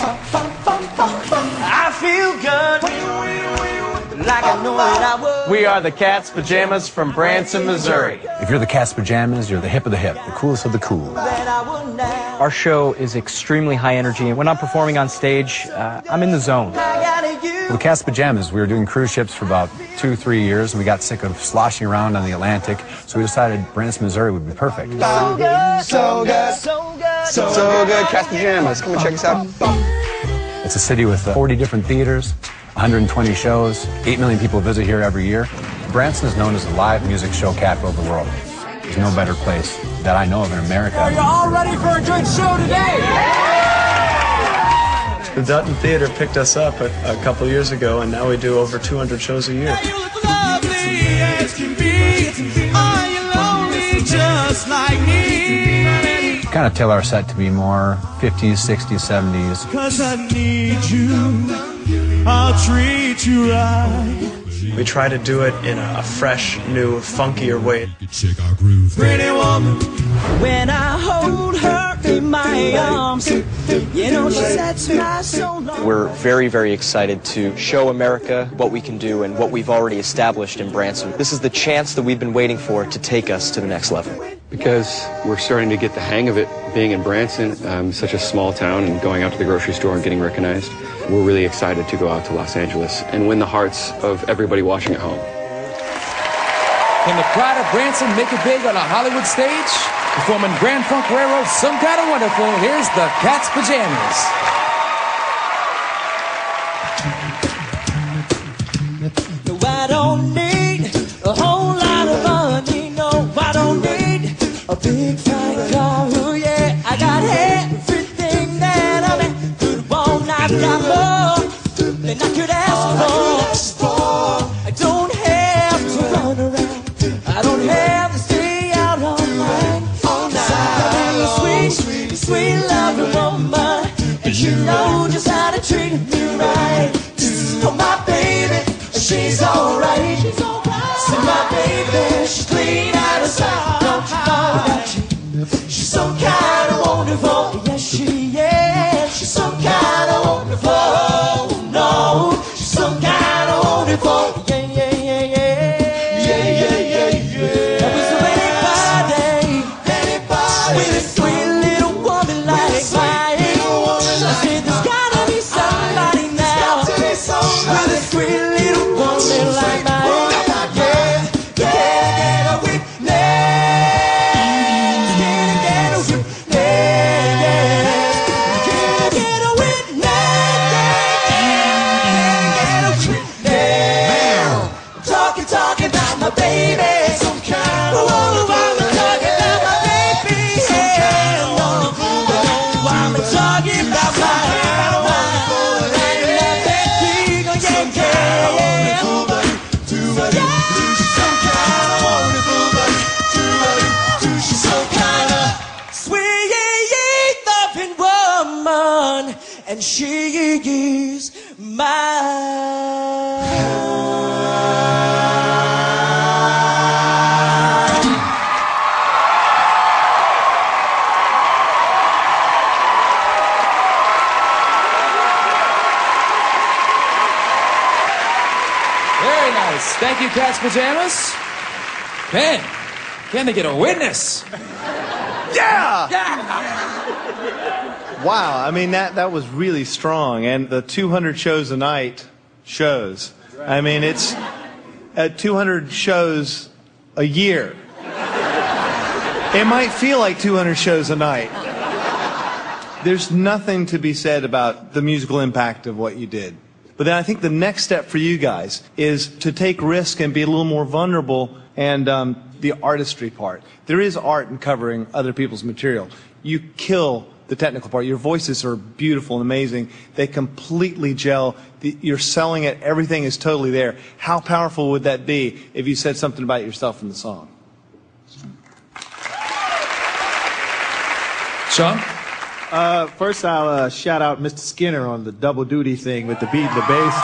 I feel good, like I know that I would. We are the Cat's Pajamas from Branson, Missouri. If you're the Cat's Pajamas, you're the hip of the hip, the coolest of the cool. Our show is extremely high energy, and when I'm performing on stage, I'm in the zone. The Cat's Pajamas, we were doing cruise ships for about 2-3 years, and we got sick of sloshing around on the Atlantic, so we decided Branson, Missouri would be perfect. So good, so good, so good, So good, Cat's Pajamas. Come and check us out. It's a city with 40 different theaters, 120 shows, 8 million people visit here every year. Branson is known as the live music show capital of the world. There's no better place that I know of in America. Are you all ready for a good show today? The Dutton Theater picked us up a couple years ago, and now we do over 200 shows a year. You look lovely as can be. Are you lonely just like me? Kind of tailor our set to be more 50s, 60s, 70s. 'Cause I need you, I'll treat you right. We try to do it in a fresh, new, funkier way. Pretty woman, when I hold her in my arms, you know she sets my soul on. We're very, very excited to show America what we can do and what we've already established in Branson. This is the chance that we've been waiting for to take us to the next level. Because we're starting to get the hang of it, being in Branson, such a small town, and going out to the grocery store and getting recognized. We're really excited to go out to Los Angeles and win the hearts of everybody watching at home. Can the pride of Branson make it big on a Hollywood stage? Performing Grand Funk Railroad's Some Kinda Wonderful, here's the Cat's Pajamas. No, I don't need a whole lot of money. No, I don't need a big fine car. Oh yeah, I got everything that I could want. I've got more than I could ask for. I don't have to run around. I don't have to stay out all night. Sweet, sweet loving woman, and you know just how to treat me right. Oh my baby, she's alright. See my baby, she's clean out of sight. Don't you know that she's some kind of wonderful? Yes, she is. She's some kind of wonderful. No, she's some kind of wonderful. Yeah, yeah, yeah, yeah. Yeah, yeah, yeah, yeah. That was anybody with a sweet little woman like mine. I said there's gotta be somebody now with a sweet little woman like mine. Yeah, get a witness. Get a witness. Get a witness. Talking about my baby. Some kind of wonderful. I'm talking about my baby. I'm talking about my and she is mine. Very nice. Thank you, Cat's Pajamas. Ben, can they get a witness? Yeah! Wow, I mean, that was really strong. And the 200 shows a night shows. I mean, it's 200 shows a year. It might feel like 200 shows a night. There's nothing to be said about the musical impact of what you did. But then I think the next step for you guys is to take risk and be a little more vulnerable, and the artistry part. There is art in covering other people's material. You kill the technical part. Your voices are beautiful and amazing. They completely gel. You're selling it. Everything is totally there. How powerful would that be if you said something about yourself in the song? Sean? First I'll shout out Mr. Skinner on the double duty thing with the beat and the bass.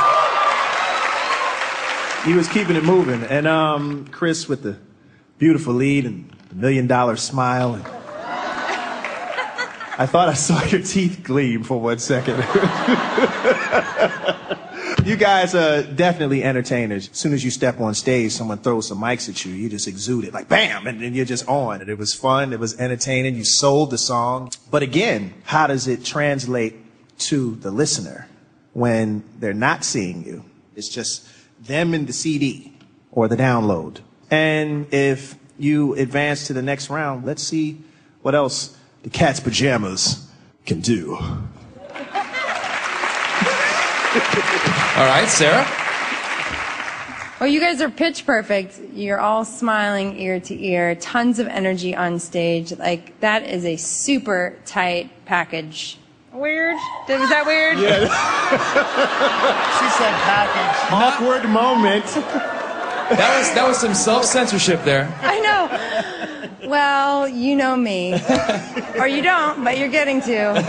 He was keeping it moving. And Chris with the beautiful lead and the $1 million smile. And I thought I saw your teeth gleam for 1 second. You guys are definitely entertainers. As soon as you step on stage, someone throws some mics at you, you just exude it, like bam, and then you're just on. And it was fun, it was entertaining, you sold the song. But again, how does it translate to the listener when they're not seeing you? It's just them in the CD or the download. And if you advance to the next round, let's see what else the Cat's Pajamas can do. All right, Sarah. Well, you guys are pitch perfect. You're all smiling ear to ear, tons of energy on stage. Like, that is a super tight package. Weird? Was that weird? Yeah. She said package. Awkward moment. That was some self-censorship there. I know. Well, you know me. Or you don't, but you're getting to.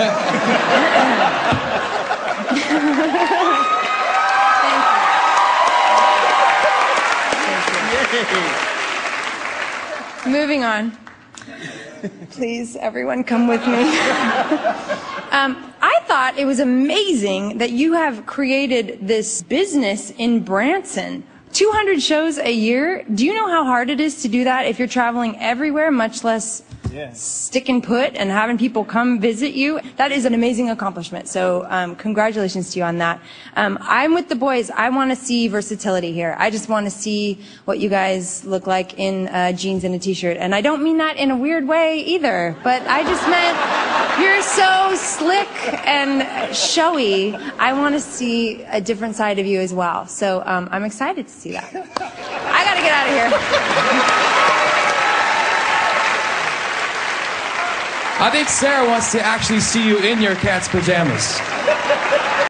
Moving on. Please, everyone, come with me. I thought it was amazing that you have created this business in Branson. 200 shows a year. Do you know how hard it is to do that if you're traveling everywhere, much less stick and put and having people come visit you? That is an amazing accomplishment. So congratulations to you on that. I'm with the boys. I want to see versatility here. I just want to see what you guys look like in jeans and a t-shirt. And I don't mean that in a weird way either, but I just meant you're so slick and showy. I want to see a different side of you as well. So I'm excited to see that. I got to get out of here. I think Sarah wants to actually see you in your cat's pajamas.